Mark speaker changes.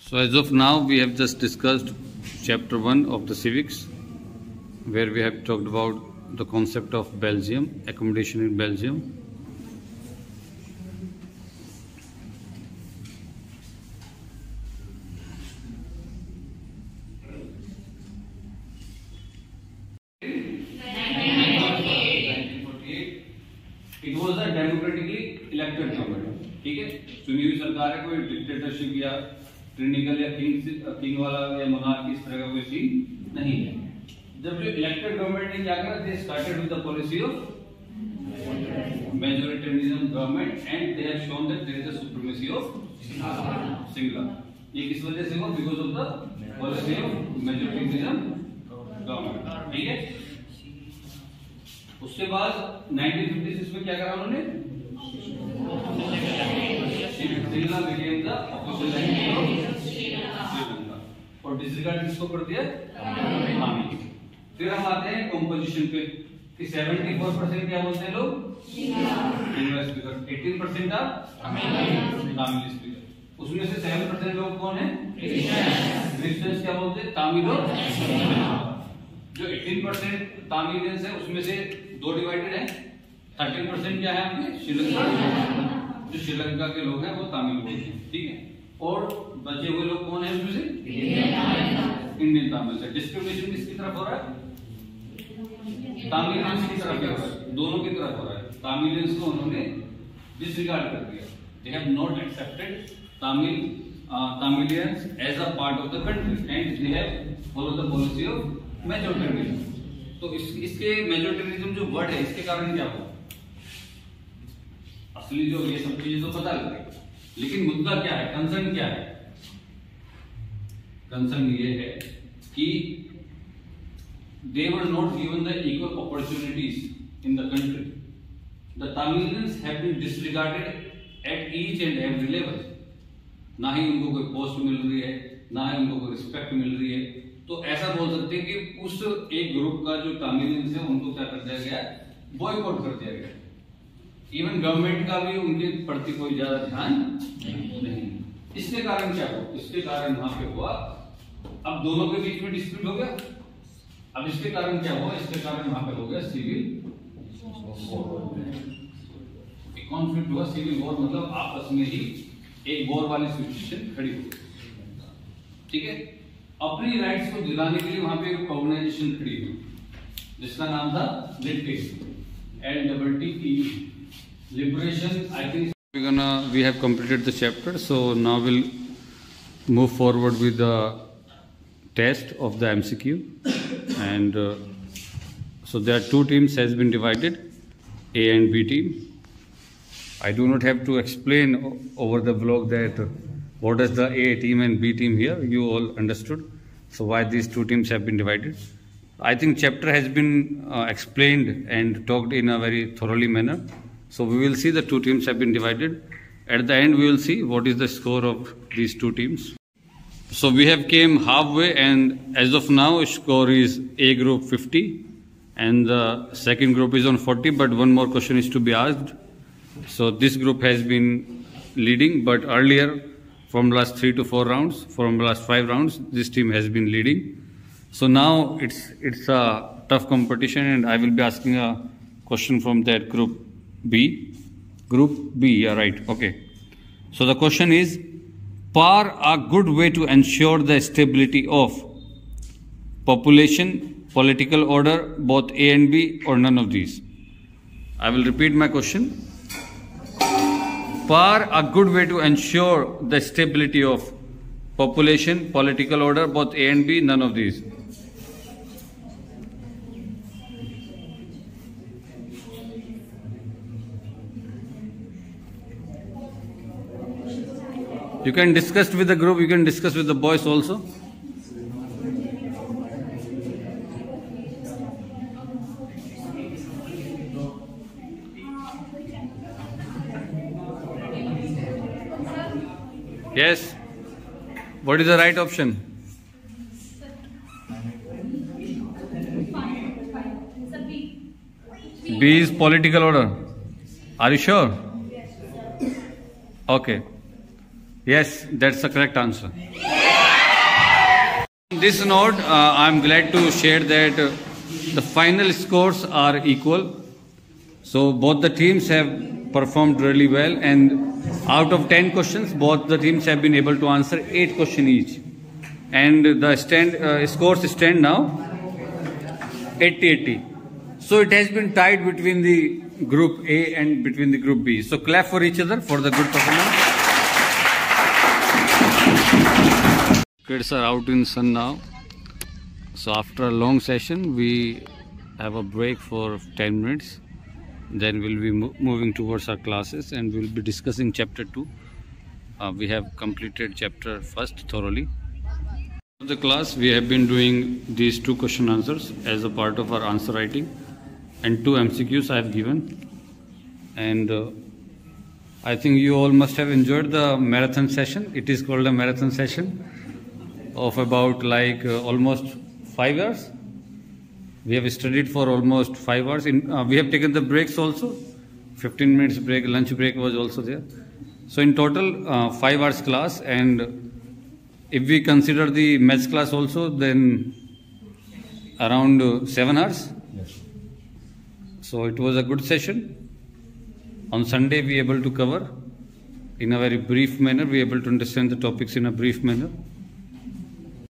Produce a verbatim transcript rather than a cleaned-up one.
Speaker 1: So as of now, we have just discussed chapter one of the civics, where we have talked about the concept of Belgium, accommodation in Belgium.
Speaker 2: It was a democratically elected government. ठीक है, चुनी हुई सरकार है, कोई dictatorship या ट्रिनिकल या king king वाला या मोनार्की इस तरह का कोई सीन नहीं है। जब जो इलेक्टेड गवर्नमेंट ने क्या करा, they started with the policy of majoritarianism government and they have shown that there is a supremacy of singular. ये किस वजह से हुआ? Because of the policy of majoritarianism government. ठीक है, उसके बाद नाइनटीन फिफ्टी सिक्स में क्या करा उन्होंने? Sri Lanka became the official language of Sri Lanka और डिसरिगार्ड किसको कर दिया? तमिल। फिर हम आते हैं कंपोजिशन पे कि चौहत्तर परसेंट क्या बोलते हैं लोग? इंग्लिश स्पीकर, अठारह परसेंट तमिल स्पीकर। उसमें से सात परसेंट लोग कौन है? क्रिश्चियंस। क्या बोलते हैं? तमिल और जो अठारह परसेंट तमिलियंस है उसमें से दो डिवाइडेड है, तेरह परसेंट क्या है आपके? श्रीलंका। जो श्रीलंका के लोग हैं वो तमिल बोलते हैं। ठीक है, और बचे हुए लोग कौन है उसमें से? इंडियन तमिल से। डिस्क्रिमिनेशन किसकी तरफ हो रहा है? तमिलियंस की तरफ हो रहा है, दोनों की तरफ हो रहा है। तमिलियंस को उन्होंने डिसरिगार्ड कर दिया। They have not accepted Tamil Tamilians as a part of the country and they have follow the policy of majoritarianism. तो इस, इसके मेजोरिटेरियनिज्म जो वर्ड है, इसके कारण क्या हुआ? असली जो ये सब चीजें तो पता लग गई, लेकिन मुद्दा क्या है? कंसर्न क्या है? कंसर्न ये है कि they were not given the equal opportunities in the country. The Tamilians have been disregarded at each and every level. ना ही उनको कोई पोस्ट मिल रही है, ना ही उनको कोई रिस्पेक्ट मिल रही है। तो ऐसा बोल सकते हैं कि उस एक ग्रुप का जो तमिलियंस है उनको क्या कर दिया गया? बॉयकॉट कर दिया गया। इवन गवर्नमेंट का भी उनके प्रति कोई ज्यादा ध्यान नहीं। इसके कारण क्या हुआ? इसके कारण वहां पे हुआ, अब दोनों के बीच में डिस्प्यूट हो गया। अब इसके कारण क्या हुआ? इसके कारण वहां पे हो गया सिविल वॉर। एक कॉन्फ्लिक्ट हुआ, सिविल वॉर मतलब आपस में ही एक वॉर वाली सिचुएशन खड़ी हो गई। ठीक है, अपनी राइट्स को दिलाने के लिए वहां पे एक ऑर्गेनाइजेशन खड़ी हुई जिसका नाम था liberty, L double T E, liberation. I think
Speaker 1: we're gonna we have completed the chapter, so now we'll move forward with the test of the M C Q. And uh, so there are two teams has been divided, A and B team. I do not have to explain over the vlog that uh, what is the A team and B team here. You all understood. So why these two teams have been divided. I think chapter has been uh, explained and talked in a very thoroughly manner. So we will see the two teams have been divided. At the end we will see what is the score of these two teams. So we have came halfway, and as of now score is A group fifty and the second group is on forty, but one more question is to be asked. So this group has been leading, but earlier from last three to four rounds, from last five rounds, this team has been leading. So now it's it's a tough competition, and I will be asking a question from that group B. Group B, yeah, right, okay. So the question is, par a good way to ensure the stability of population, political order, both A and B, or none of these? I will repeat my question. Par a good way to ensure the stability of population, political order, both A and B, none of these. You can discuss with the group, you can discuss with the boys also. Yes. What is the right option? B is political order. Are you sure? Okay. Yes, that's the correct answer. On this note, uh, I'm glad to share that uh, the final scores are equal. So both the teams have performed really well, and out of ten questions, both the teams have been able to answer eight questions each. And the stand uh, scores stand now eighty eighty. So it has been tied between the group A and between the group B. So clap for each other for the good performance. Kids are out in sun now. So after a long session, we have a break for ten minutes. Then we'll be mo moving towards our classes and we'll be discussing chapter two. Uh, we have completed chapter first thoroughly. In the class, we have been doing these two question answers as a part of our answer writing, and two M C Qs I have given. And uh, I think you all must have enjoyed the marathon session. It is called a marathon session of about like uh, almost five hours. We have studied for almost five hours. In, uh, we have taken the breaks also. fifteen minutes break, lunch break was also there. So in total, uh, five hours class. And if we consider the maths class also, then around uh, seven hours. Yes. So it was a good session. On Sunday, we were able to cover in a very brief manner. We were able to understand the topics in a brief manner.